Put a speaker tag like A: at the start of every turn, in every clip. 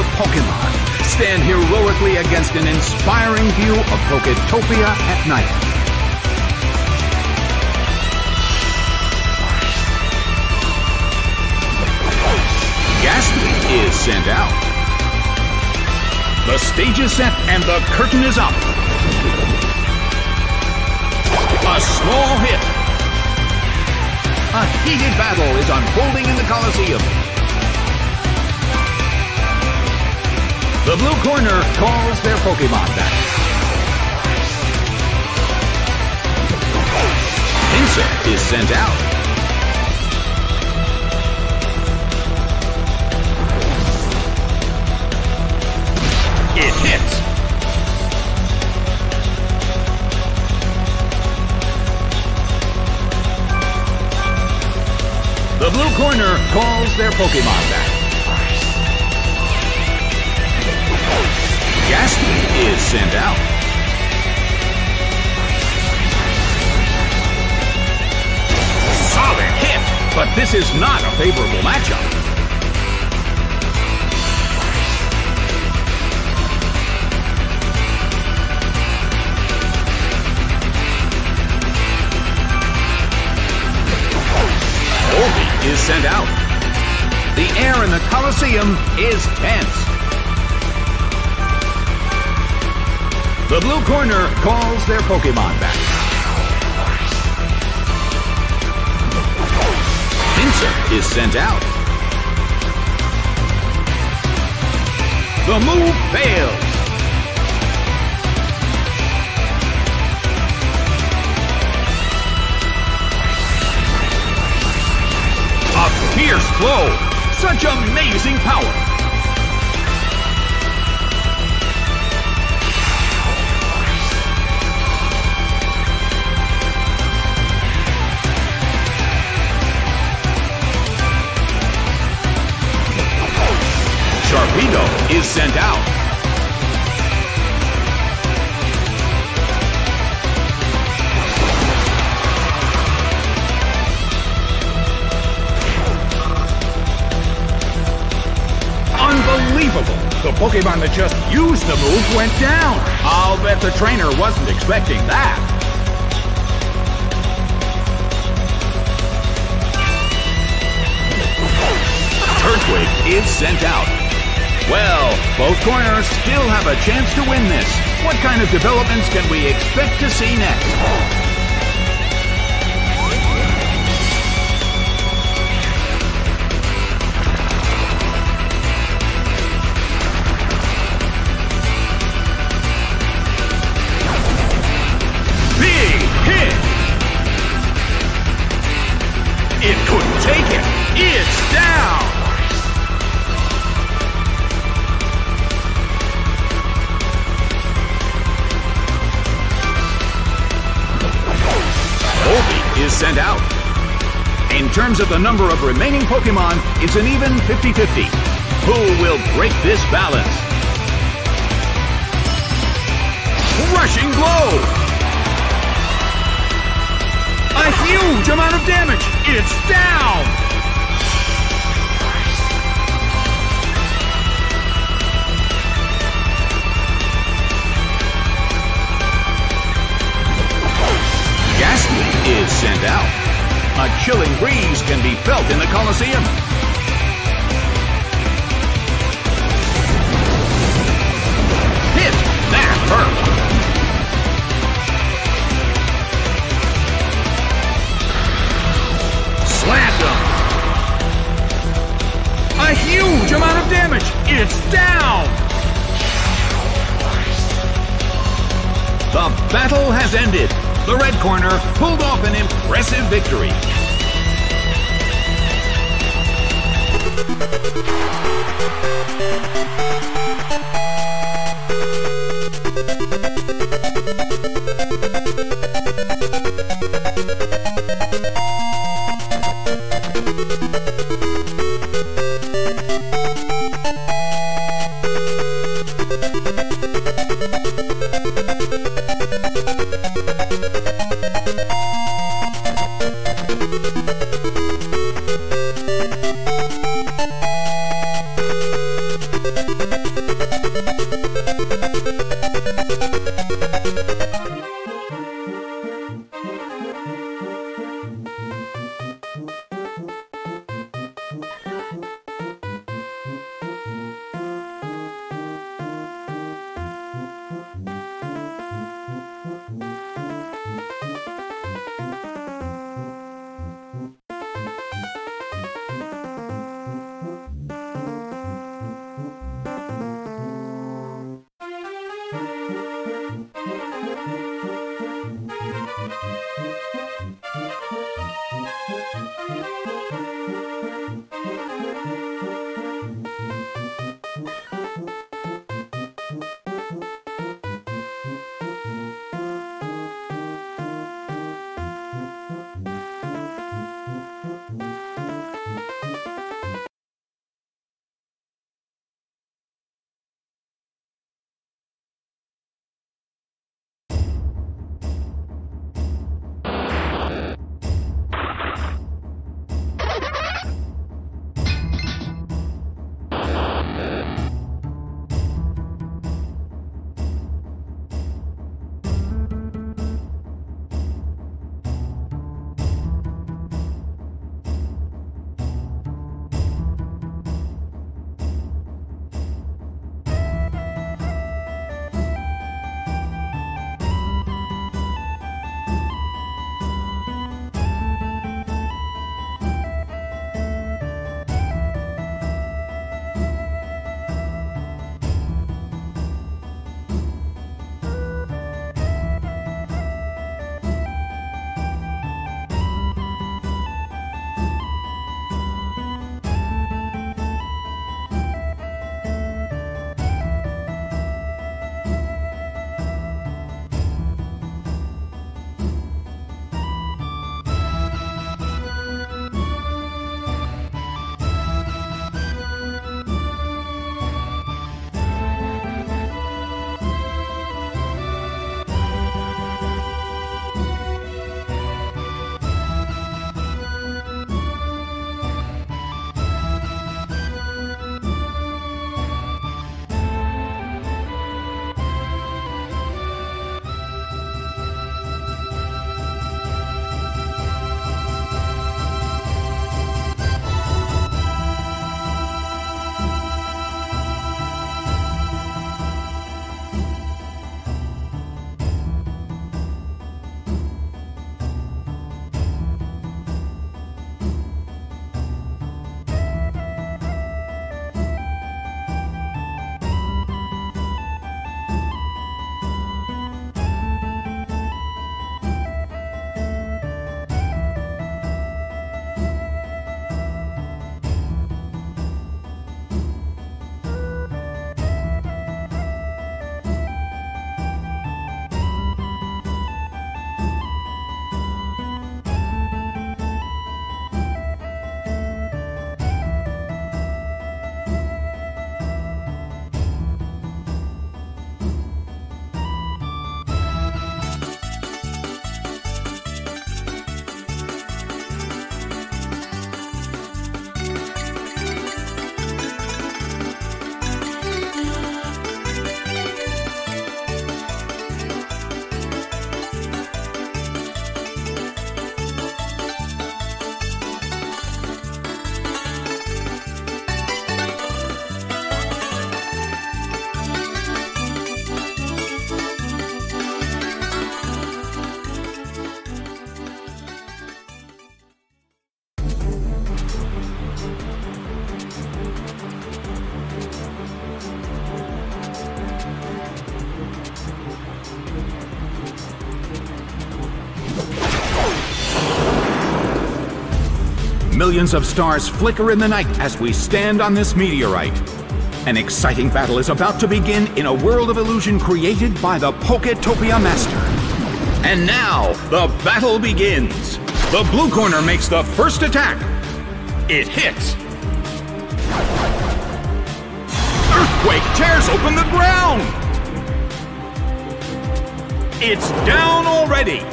A: the Pokemon stand heroically against an inspiring view of Poketopia at night. Gastly is sent out. The stage is set and the curtain is up. A small hit. A heated battle is unfolding in the Coliseum. The blue corner calls their Pokemon back. Pinsir is sent out. It hits. The blue corner calls their Pokemon back. Gastly is sent out. Solid hit, but this is not a favorable matchup. Volbeat is sent out. The air in the Coliseum is tense. The blue corner calls their Pokemon back. Pinsir is sent out. The move fails. A fierce blow. Such amazing power. Sharpedo is sent out. Unbelievable! The Pokemon that just used the move went down. I'll bet the trainer wasn't expecting that. Turtwig is sent out. Well, both corners still have a chance to win this. What kind of developments can we expect to see next? It couldn't take it. It's down. Volbeat is sent out. In terms of the number of remaining Pokemon, it's an even 50-50. Who will break this balance? Rushing blow. A huge amount of damage! It's down! Gastly is sent out. A chilling breeze can be felt in the Coliseum. Hit! That hurt! Slammed him! A huge amount of damage! It's down! The battle has ended. The red corner pulled off an impressive victory. Millions of stars flicker in the night as we stand on this meteorite. An exciting battle is about to begin in a world of illusion created by the Poketopia Master. And now, the battle begins. The blue corner makes the first attack. It hits. Earthquake tears open the ground. It's down already.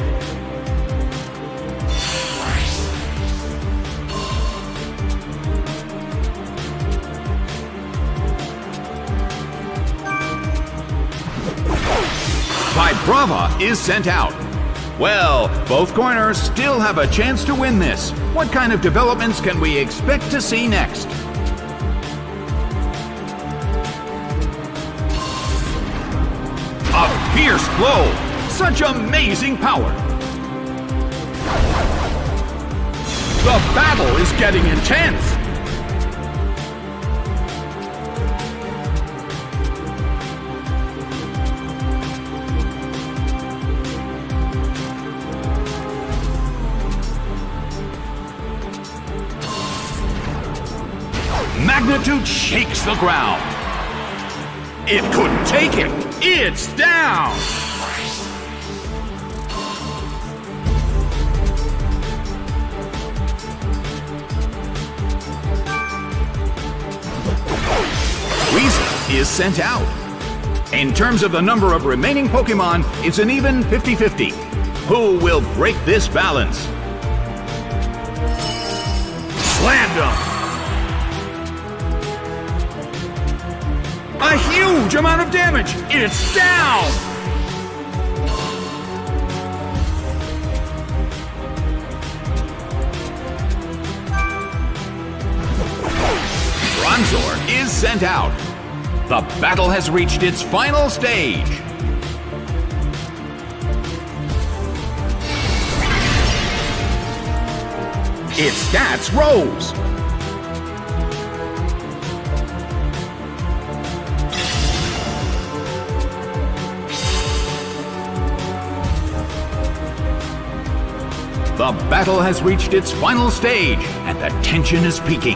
A: Vibrava is sent out. Well, both corners still have a chance to win this. What kind of developments can we expect to see next? A fierce blow! Such amazing power! The battle is getting intense! Magnitude shakes the ground. It couldn't take it. It's down. Weezing is sent out. In terms of the number of remaining Pokemon, it's an even 50-50. Who will break this balance? Slammed him! A huge amount of damage! It's down! Bronzor is sent out. The battle has reached its final stage. Its stats rose. The battle has reached its final stage, and the tension is peaking.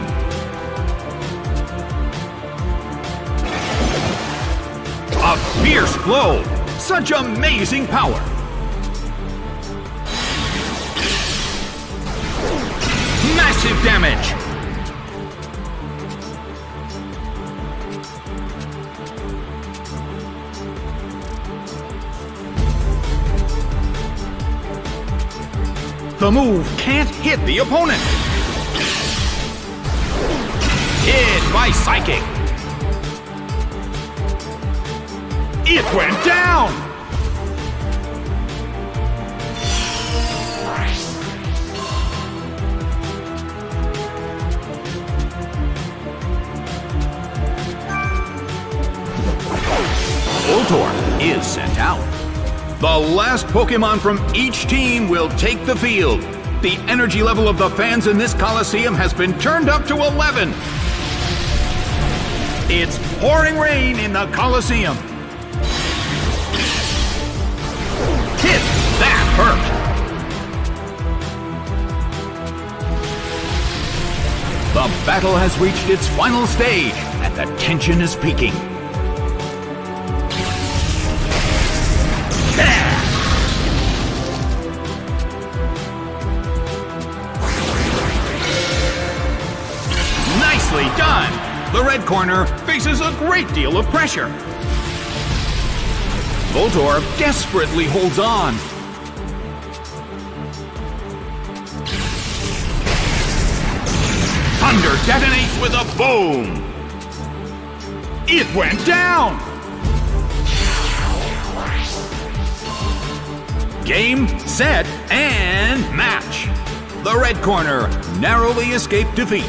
A: A fierce blow! Such amazing power! Massive damage! The move can't hit the opponent. Hit by Psychic. It went down. Voltorb is sent out. The last Pokemon from each team will take the field. The energy level of the fans in this Coliseum has been turned up to 11. It's pouring rain in the Coliseum. Hit! That hurt! The battle has reached its final stage, and the tension is peaking. Nicely done! The red corner faces a great deal of pressure. Voltorb desperately holds on. Thunder detonates with a boom! It went down! Game, set, and match! The red corner narrowly escaped defeat.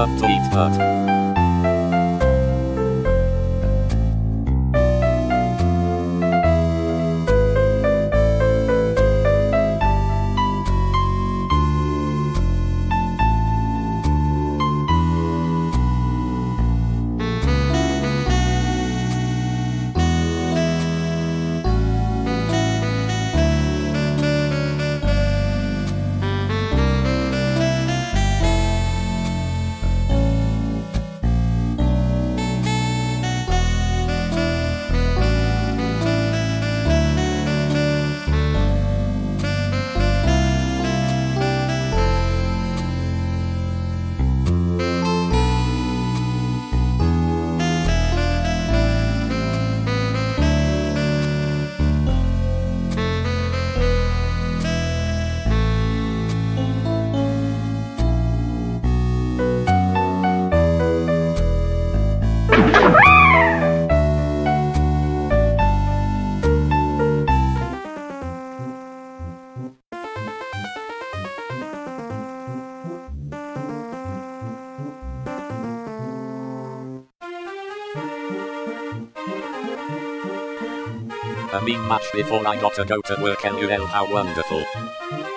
B: up to eat that. A meme match before I gotta go to work. LOL, how wonderful.